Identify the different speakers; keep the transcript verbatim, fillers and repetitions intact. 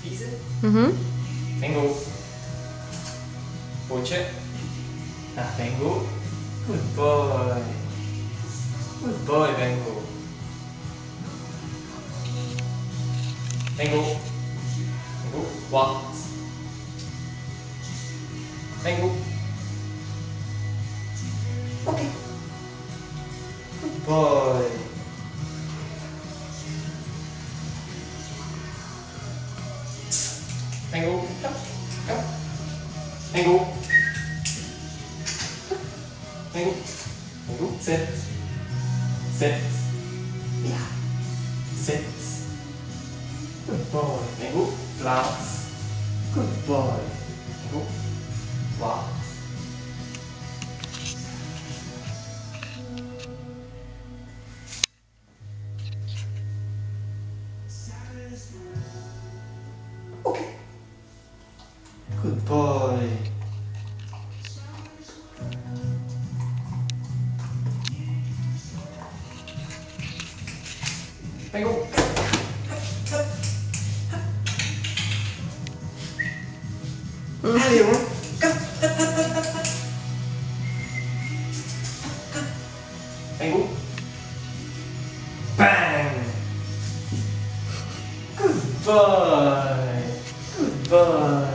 Speaker 1: kiezen.
Speaker 2: Mhm.
Speaker 1: Bingo. Pootje. Ah, bingo. Good boy. Good boy, bingo. Bingo. Bingo. Wat? Bingo. Oké. Okay. Good boy. Bingo. Kom. Kom. Bingo. Bingo. Bingo. Zit. Zit. Ja. Zit. Good boy. Bingo. Plaats. Good boy. Bingo. Wat? Oké. Okay. Good boy. Bingo. Allee jongen. Kom. Bingo. Bang. Good boy. Good boy.